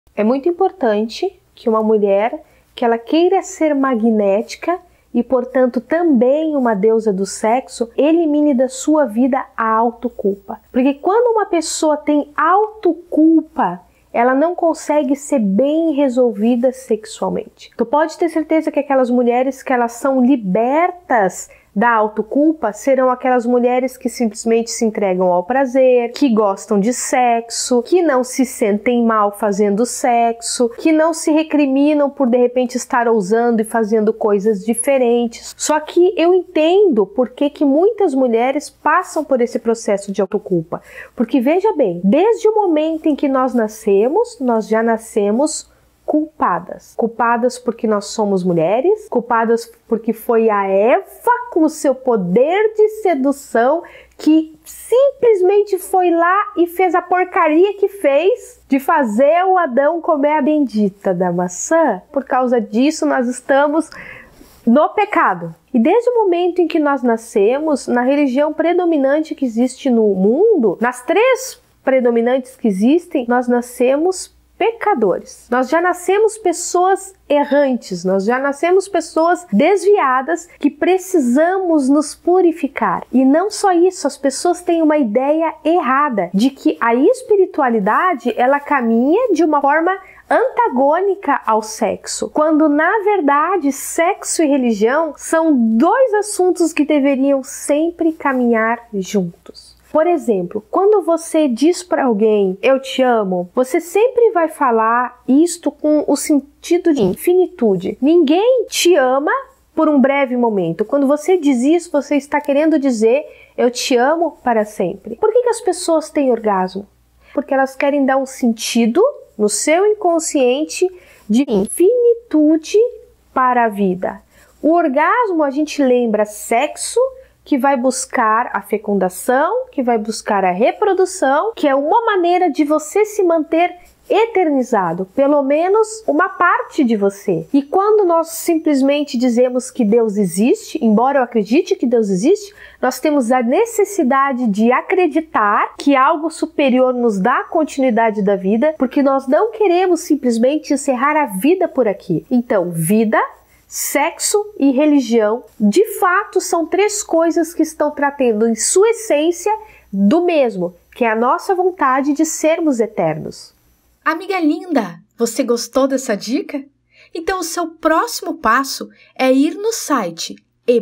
É muito importante que uma mulher que ela queira ser magnética e, portanto, também uma deusa do sexo, elimine da sua vida a autoculpa. Porque quando uma pessoa tem autoculpa, ela não consegue ser bem resolvida sexualmente. Tu pode ter certeza que aquelas mulheres que elas são libertas da autoculpa serão aquelas mulheres que simplesmente se entregam ao prazer, que gostam de sexo, que não se sentem mal fazendo sexo, que não se recriminam por de repente estar ousando e fazendo coisas diferentes. Só que eu entendo por que muitas mulheres passam por esse processo de autoculpa. Porque veja bem, desde o momento em que nós nascemos, nós já nascemos culpadas. Culpadas porque nós somos mulheres, culpadas porque foi a Eva com o seu poder de sedução que simplesmente foi lá e fez a porcaria que fez de fazer o Adão comer a bendita da maçã. Por causa disso nós estamos no pecado. E desde o momento em que nós nascemos, na religião predominante que existe no mundo, nas 3 predominantes que existem, nós nascemos pecadores. Nós já nascemos pessoas errantes, nós já nascemos pessoas desviadas que precisamos nos purificar. E não só isso, as pessoas têm uma ideia errada de que a espiritualidade ela caminha de uma forma antagônica ao sexo, quando na verdade sexo e religião são 2 assuntos que deveriam sempre caminhar juntos. Por exemplo, quando você diz para alguém eu te amo, você sempre vai falar isto com o sentido de infinitude. Ninguém te ama por um breve momento. Quando você diz isso, você está querendo dizer eu te amo para sempre. Por que as pessoas têm orgasmo? Porque elas querem dar um sentido no seu inconsciente de infinitude para a vida. O orgasmo a gente lembra sexo, que vai buscar a fecundação, que vai buscar a reprodução, que é uma maneira de você se manter eternizado, pelo menos uma parte de você. E quando nós simplesmente dizemos que Deus existe, embora eu acredite que Deus existe, nós temos a necessidade de acreditar que algo superior nos dá continuidade da vida, porque nós não queremos simplesmente encerrar a vida por aqui. Então, vida, sexo e religião, de fato, são 3 coisas que estão tratando em sua essência do mesmo, que é a nossa vontade de sermos eternos. Amiga linda, você gostou dessa dica? Então o seu próximo passo é ir no site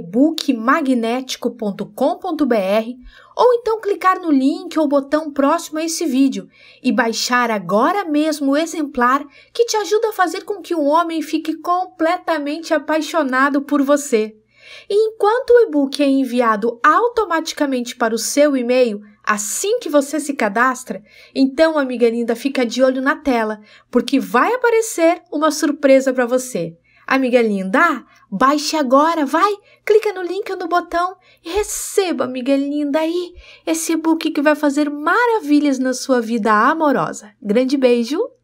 ebookmagnetico.com.br ou então clicar no link ou botão próximo a esse vídeo e baixar agora mesmo o exemplar que te ajuda a fazer com que um homem fique completamente apaixonado por você. E enquanto o e-book é enviado automaticamente para o seu e-mail assim que você se cadastra, então, amiga linda, fica de olho na tela, porque vai aparecer uma surpresa para você. Amiga linda, baixe agora, vai, clica no link ou no botão e receba, amiga linda, aí esse e-book que vai fazer maravilhas na sua vida amorosa. Grande beijo!